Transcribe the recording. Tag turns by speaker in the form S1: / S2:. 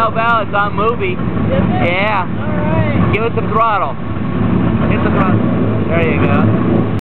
S1: go, Val. It's on movie. Yeah.
S2: All right.
S1: Give it some throttle. Hit the throttle. There you go.